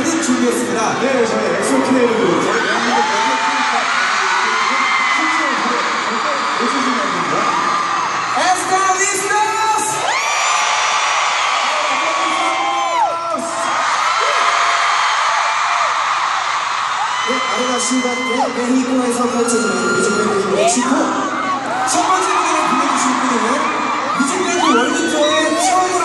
무대를 준비했습니다. 네, 저희 엑소케이도 아르바시바의 메히코에서 펼쳐지는 뮤직뱅크 멕시코 첫 번째 무대를 불러주실 분은 뮤직뱅크 월드 투어의 최원희